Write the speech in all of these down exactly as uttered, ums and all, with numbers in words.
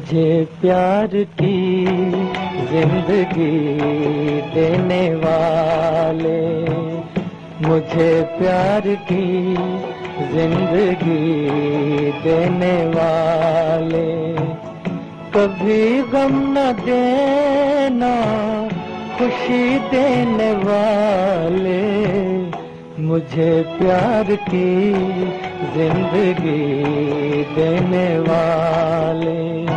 मुझे प्यार की जिंदगी देने वाले, मुझे प्यार की जिंदगी देने वाले, कभी गम न देना खुशी देने वाले, मुझे प्यार की जिंदगी देने वाले।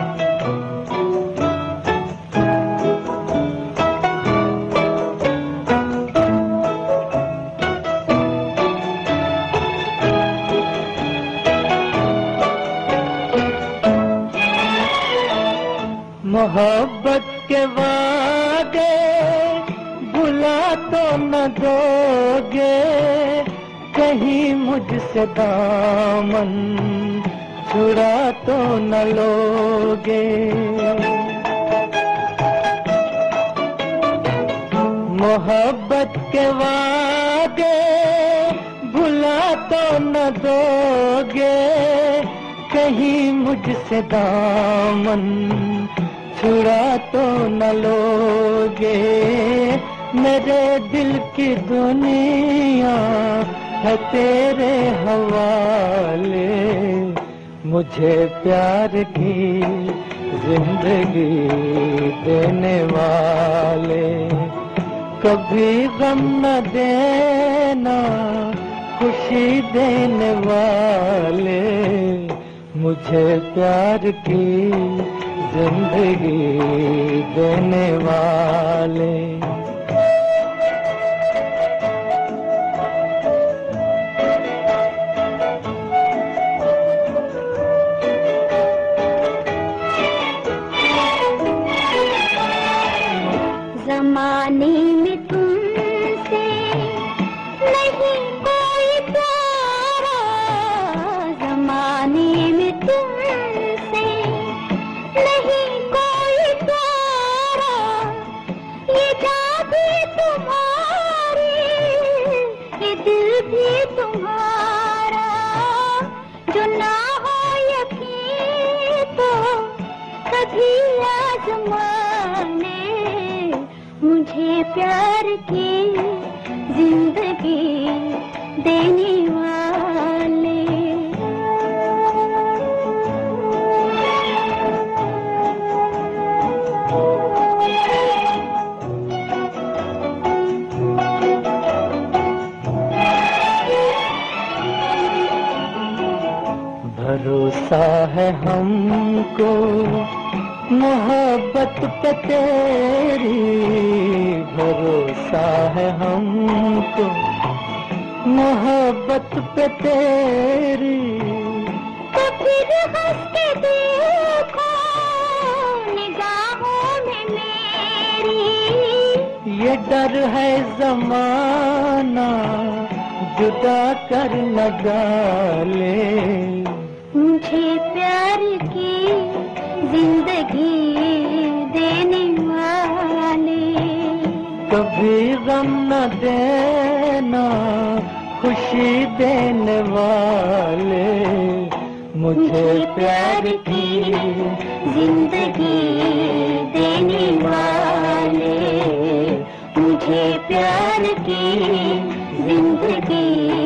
मोहब्बत के वादे भुला तो न दोगे, कहीं मुझसे दामन छुड़ा तो न लोगे। मोहब्बत के वादे भुला तो न दोगे, कहीं मुझसे दामन छुड़ा तो न लोगे। मेरे दिल की दुनिया है तेरे हवाले, मुझे प्यार की जिंदगी देने वाले, कभी गम न देना खुशी देने वाले, मुझे प्यार की जिंदगी देने वाले। ज़माने में तुमसे नहीं कोई प्यारा, ज़माने में तुमसे नहीं कोई प्यारा, ये जान भी तुम्हारी, ये दिल भी तुम्हारा, जो ना हो यकीन तो कभी आज़माने, मुझे प्यार की जिंदगी देने वाले। भरोसा है हमको मोहब्बत पे तेरी, भरोसा है हमको मोहब्बत पे तेरी, तो फिर हंस के देखो निगाहों में मेरी, ये डर है ज़माना जुदा कर न डाले, मुझे प्यार की जिंदगी देने वाले, कभी गम न देना खुशी देने वाले, मुझे प्यार की जिंदगी देने वाले, मुझे प्यार की जिंदगी